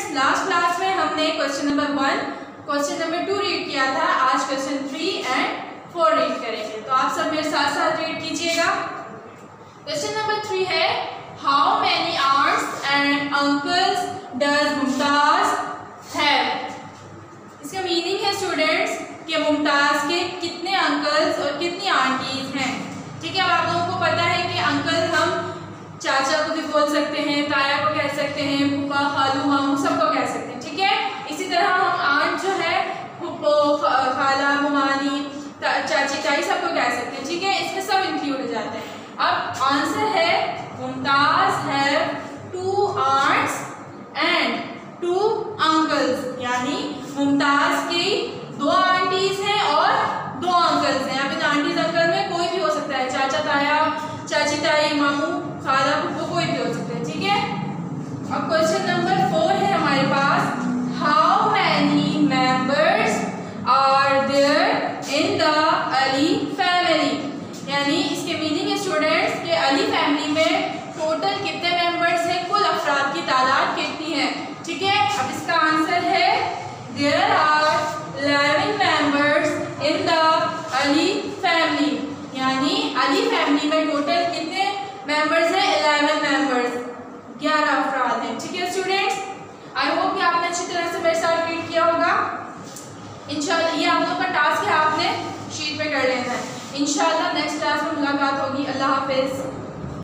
Last class में हमने question number 1, question number 2 read किया था। आज क्वेश्चन 3 एंड 4 रीड करेंगे, तो आप सब मेरे साथ साथ रीड कीजिएगा। क्वेश्चन नंबर 3 है, how many aunts and uncles does Mumtaz have. इसका मीनिंग है स्टूडेंट्स कि मुमताज के कितने अंकल्स और कितनी आंटीज हैं। ठीक है, अब आप लोगों को पता है कि अंकल हम चाचा को भी बोल सकते हैं, ताया को कह सकते हैं, फूफा, खालू, मामू सबको कह सकते हैं। ठीक है, इसी तरह हम आंट जो है फूफो, खाला, मुमानी, चाची, ताई सबको कह सकते हैं। ठीक है, इसमें सब इंक्लूड हो जाते हैं। अब आंसर है Mumtaz have 2 aunts and 2 uncles, यानी मुमताज की 2 आंटीज हैं और 2 अंकल्स हैं। अब इन आंटीज अंकल में कोई भी हो सकता है, चाचा, ताया, चाची, ताई, मामू, खाला, फूफो, कोई भी हो सकते हैं। ठीक है, अब क्वेश्चन नंबर 4 है हमारे पास, how many members are there in the Ali family. यानी इसके मीनिंग है स्टूडेंट्स कि अली फैमिली में टोटल कितने मेंबर्स हैं, कुल अफराद की तादाद कितनी है। ठीक है, अब इसका आंसर है there are 11 members in the Ali family, यानी अली फैमिली में टोटल कितने मेंबर्स हैं, 11 मेंबर्स, 11 अफराद हैं। ठीक है स्टूडेंट्स, आई होप कि आपने अच्छी तरह से मेरे साथ रीड किया होगा। इंशाल्लाह ये आप लोगों का टास्क है, आपने शीट पे कर लेना है। इंशाल्लाह नेक्स्ट क्लास में मुलाकात होगी। अल्लाह हाफिज।